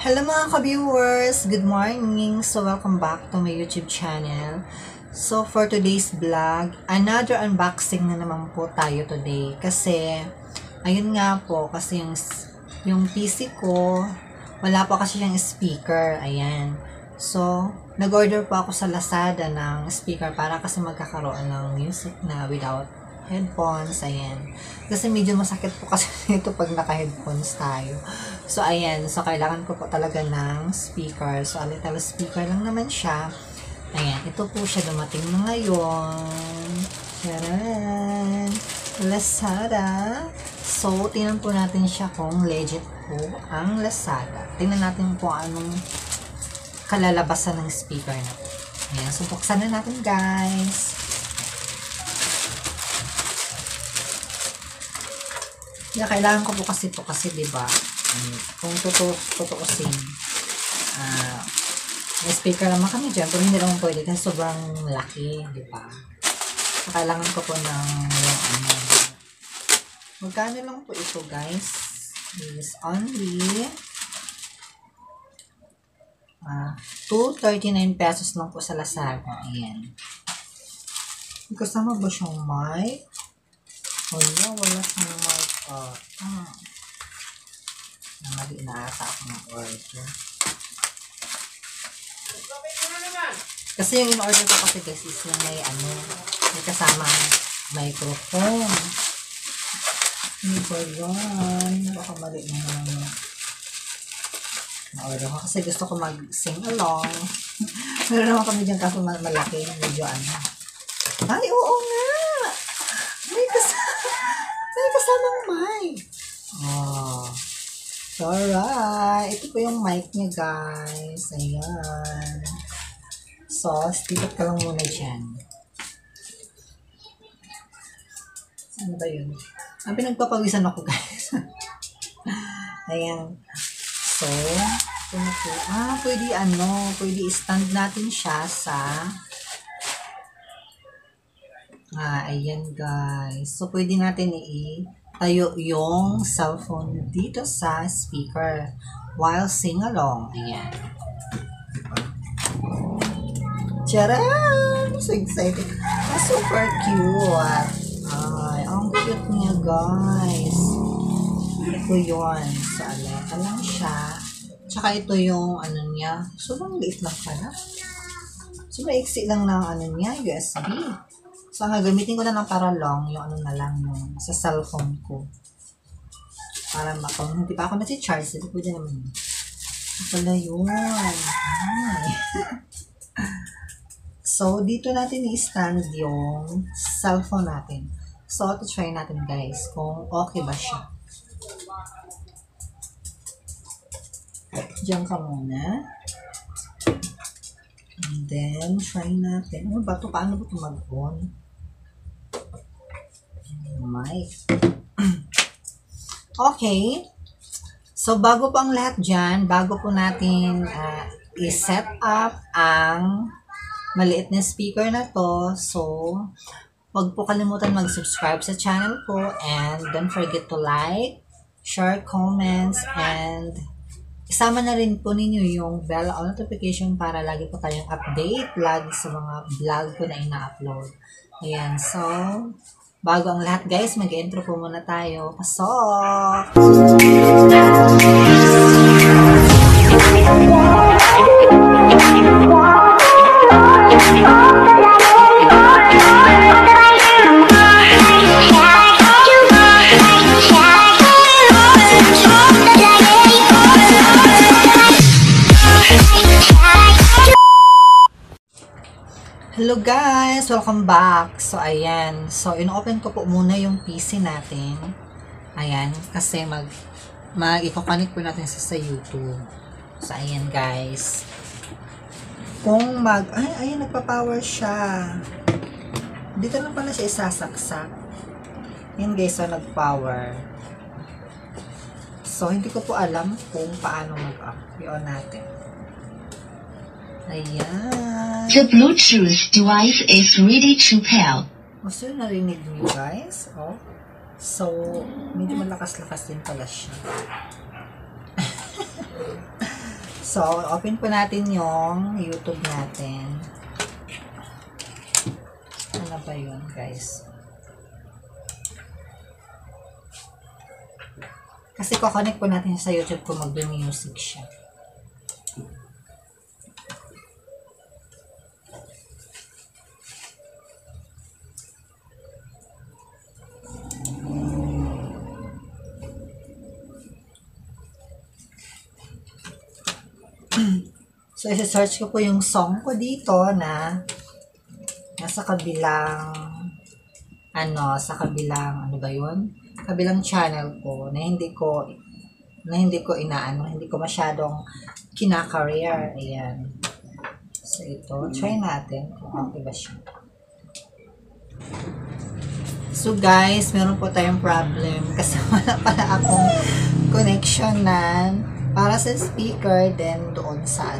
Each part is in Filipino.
Hello mga ka-viewers! Good morning! So, welcome back to my YouTube channel. So, for today's vlog, another unboxing na naman po tayo today. Kasi, ayun nga po, kasi yung PC ko, wala po kasi siyang speaker. Ayan. So, nag-order po ako sa Lazada ng speaker para kasi magkakaroon ng music na without headphones, ayan. Kasi medyo masakit po kasi ito pag naka-headphones tayo. So, ayan. So, kailangan ko po talaga ng speaker. So, a little speaker lang naman siya. Ayan. Ito po siya dumating na ngayon. Charan! Lazada. So, tingnan po natin siya kung legit po ang Lazada. Tingnan natin po anong kalalabasan ng speaker na po. Ayan. So, buksan na natin, guys. Yeah, kailangan ko po kasi diba, kung tutuusin, may speaker naman kami dyan, pero hindi naman pwede kasi sobrang laki, diba? So, kailangan ko po ng magkano lang po ito, guys? Is only 239 pesos lang po sa Lazada. Ayan. Kasama ba siyang mic? Wala siyang mic. Mali na ata ako ng order. Kasi yung in-order ko kasi guys is yung may may kasamang microphone. Hindi ko yun. Baka mali na naman na-order ko. Kasi gusto ko mag-sing along. Meron naman kami dyan kaso malaki. Medyo Ay, oo nga! May kasamang mic. Oh. Alright. Ito po yung mic niya, guys. Ayan. So, stick ka lang muna dyan. Ano ba yun? Ang pinagpapawisan ako, guys. Ayan. So, ito na po. Pwede i-stand natin siya sa ayan guys. So, pwede natin tayo yung cellphone dito sa speaker while sing along. Ayan. Charan! So excited. Super cute. Ay, ang cute niya guys. Ito yun. So, aleta lang siya. Tsaka ito yung niya. Sobrang liit lang pala. So, maiksi lang ng niya, USB. So, ang gagamitin ko na lang para long, yung na lang yung sa cellphone ko. Para kung hindi pa ako nasi-charge, ito pwede naman yun. Pala yun. Ay. So, dito natin i-stand yung cellphone natin. So, ito try natin guys, kung okay ba siya. Diyan ka muna. And then, try natin. Ano ba ito? Paano ba ito mag-on? Mic. Okay. So, bago po ang lahat dyan, bago po natin i-set up ang maliit na speaker na to. So, huwag po kalimutan mag-subscribe sa channel ko and don't forget to like, share, comments, and isama na rin po ninyo yung bell notification para lagi po tayong update lagi sa mga vlog ko na ina-upload. Ayan, so, bago ang lahat guys, mag-intro po muna tayo. Pasok! Hello guys! Welcome back! So, ayan. So, in-open ko po muna yung PC natin. Ayan. Kasi i-connect po natin sa YouTube. So, ayan guys. Kung ayan, nagpa-power siya. Dito lang pala siya isasaksak. Ayan guys, so nag-power. So, hindi ko po alam kung paano mag-up. I-on natin. Ayan. The Bluetooth device is ready to pair. So, narinig niyo guys. Oh. So, medyo malakas-lakas din pala siya. So, open po natin yung YouTube natin. Ano ba yun, guys? Kasi kukonek po natin sa YouTube kung mag-music siya. So, isa-search ko po yung song ko dito na nasa kabilang ano ba yun? Kabilang channel ko na hindi ko inaano, hindi ko masyadong kina-career. Ayan. So, ito. Try natin kung okay ba siya. So, guys, meron po tayong problem kasi wala pala akong connection na para sa speaker, then doon sa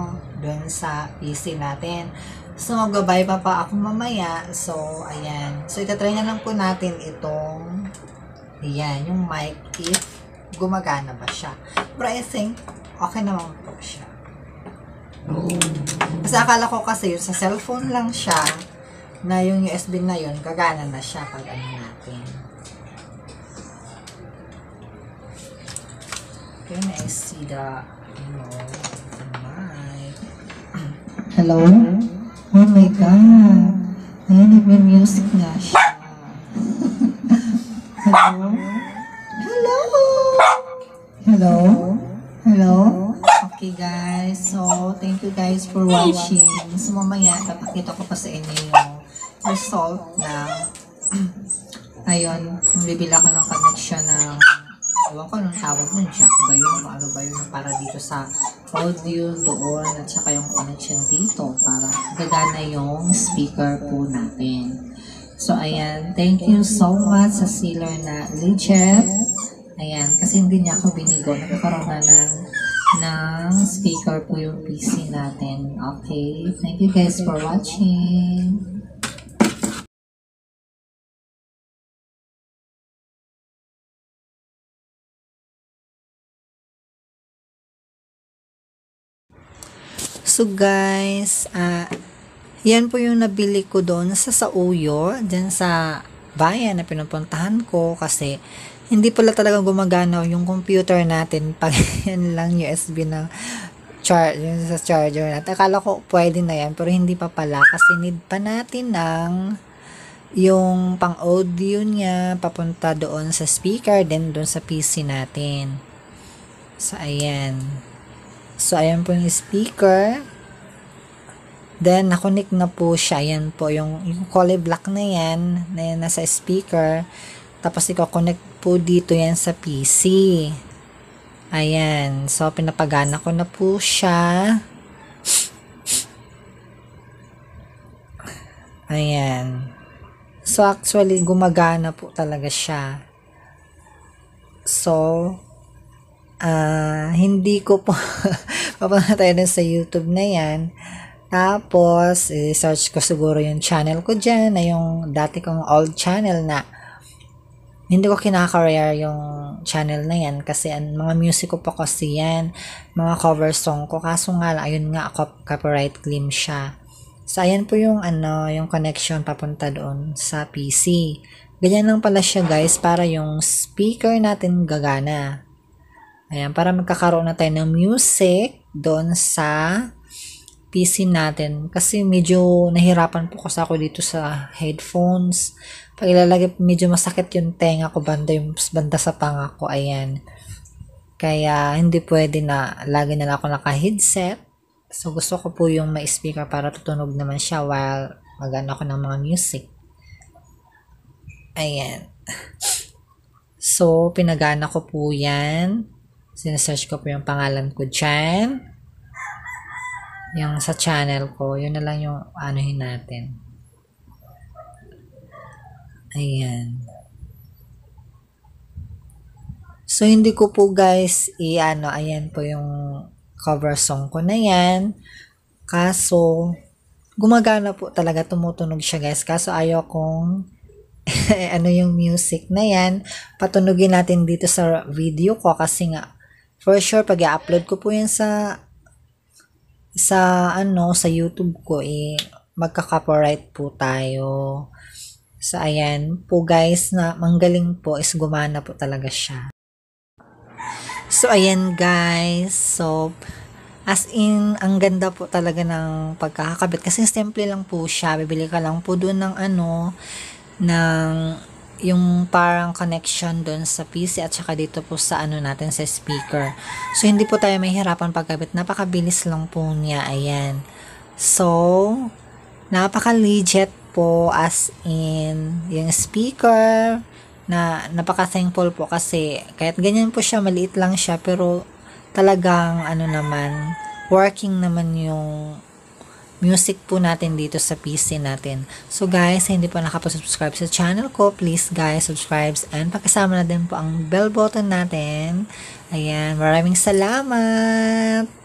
PC natin. So, magbabay pa ako mamaya. So, ayan. So, itatry na lang po natin itong, ayan, yung mic if gumagana ba siya. But I think, okay naman po siya. Kasi akala ko kasi yun, sa cellphone lang siya, na yung USB na yun, gagana na siya pag ano natin. Can I see the, mic? Hello? Oh my God. Ayan, nagme-music na siya. Hello? Hello? Hello? Hello? Okay guys, so thank you guys for watching. So mamaya, papakita ko pa sa inyo yung result na ayun, bibila ko ng connection ng ewan ko nung tawag nun, jack ba yun? Ano ba yun? Para dito sa audio doon at saka yung connection dito para gagana yung speaker po natin. So, ayan. Thank you so much sa seller na legit. Ayan. Kasi hindi niya ako binigo. Nagkakaroon na ng speaker po yung PC natin. Okay. Thank you guys for watching. So guys, yan po yung nabili ko doon sa Sauyo, dyan sa bayan na pinupuntahan ko kasi hindi pala talaga gumagana yung computer natin pag yan lang USB na yung sa charger natin. Akala ko pwede na yan pero hindi pa pala kasi need pa natin ng yung pang audio niya papunta doon sa speaker then doon sa PC natin. So ayan. So, ayan po yung speaker. Then, nakonek na po siya. Ayan po, yung kulay black na yan nasa speaker. Tapos, iko-connect po dito yan sa PC. Ayan. So, pinapagana ko na po siya. Ayan. So, actually, gumagana po talaga siya. So, hindi ko po papunta tayo din sa YouTube na yan. Tapos, search ko siguro yung channel ko dyan na yung dati kong old channel na hindi ko kinaka-rare yung channel na yan kasi mga music ko pa kasi yan, mga cover song ko. Kaso nga lang, ayun nga, copyright claim siya. So, ayan po yung yung connection papunta doon sa PC. Ganyan lang pala siya guys para yung speaker natin gagana. Ayan, para magkakaroon na tayo ng music doon sa PC natin. Kasi medyo nahirapan po kasi ako dito sa headphones. Pag ilalagay, medyo masakit yung tenga ko, banda sa panga ko. Ayan. Kaya, hindi pwede na lagi na lang ako naka-headset. So, gusto ko po yung may speaker para tutunog naman siya while mag-ano ako ng mga music. Ayan. So, pinagana ko po yan. Sinesearch ko po yung pangalan ko dyan. Yung sa channel ko. Yun na lang yung anuhin natin. Ayan. So, hindi ko po guys ayan po yung cover song ko na yan. Kaso, gumagana po talaga. Tumutunog siya guys. Kaso, ayaw kong yung music na yan. Patunugin natin dito sa video ko kasi nga for sure, pag i-upload ko po yan sa sa YouTube ko magka-copyright po tayo. So ayan po guys, na manggaling po is gumana po talaga siya. So ayan guys, so as in ang ganda po talaga ng pagkakakabit kasi simple lang po siya. Bibili ka lang po doon ng ng yung parang connection doon sa PC at saka dito po sa natin sa speaker. So hindi po tayo mahihirapan pagkabit, napakabilis lang po niya. Ayan, so napaka-legit po, as in yung speaker na napaka-thankful po kasi kahit ganyan po siya, maliit lang siya, pero talagang naman, working naman yung music po natin dito sa PC natin. So guys, hindi pa nakapag-subscribe sa channel ko, please guys, subscribe and pakisama na din po ang bell button natin. Ayan, maraming salamat!